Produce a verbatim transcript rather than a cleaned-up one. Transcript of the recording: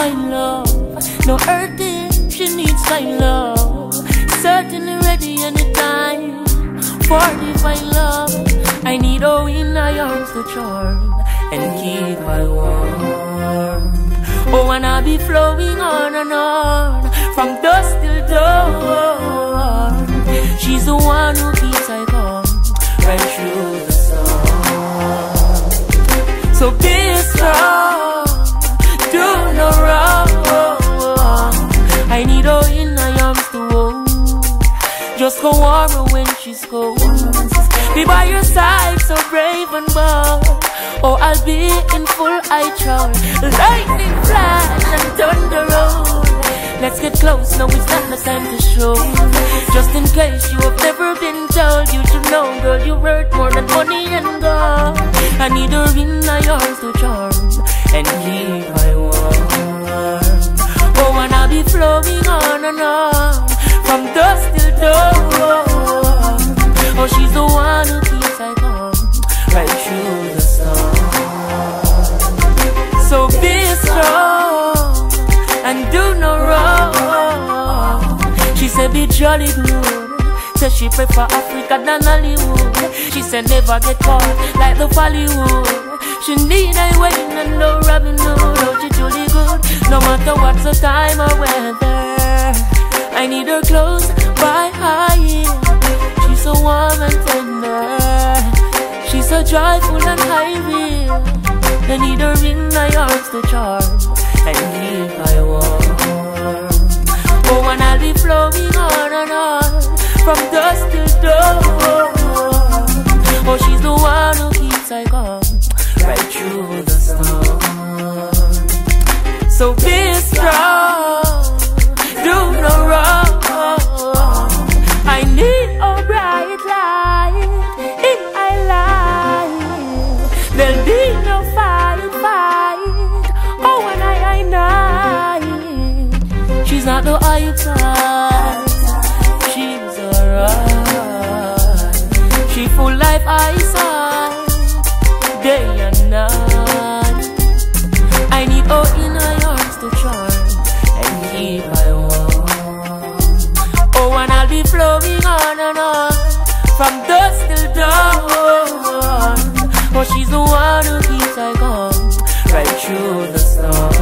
find love. No hurting, she needs my love. Certainly ready anytime for divine love. I need her in my arms to charm and keep her warm. Oh, and I'll be flowing on and on from dusk till dawn. She's the one who keeps I calm right through the storm. So be strong, do no wrong. I need her in my arms to hold. Just go warm her when she's cold. Be by your side, so brave and bold. Oh, I'll be in full eye charge, lightning flash and thunder roll. Let's get close, now it's not the time to show. Just in case you have never been told, you should know, girl, you're worth more than money and gold. I need her in my arms to charm and keep my warm. Oh, and I'll be flowing on and on from dusk till dawn. Oh, she's the one who keeps I calm right through the storm. So be strong and do no wrong. She said be jolly good. Said she prefer Africa than Hollywood. She said never get caught like the Bollywood. She need a Wayne and no Robin Hood. Oh, she truly good, no matter what's the time or weather. I need her close by high heel. She's so warm and tender. She's so joyful and high real. I need her in my arms to charm and keep my warm. Oh, and I'll be flowing on and on from dusk till dawn. Oh, she's the one who keeps I calm right through the storm. So be strong, do no wrong. I need a bright light in my life. There'll be no fight, fight. Oh, when I, I night. She's not the outside. She's alright. She full life eyesight, day and night. I need her in my arms to charm and keep my warm. Oh, and I'll be flowing on and on from dusk till dawn. Oh, she's the one who keeps I calm right through the storm.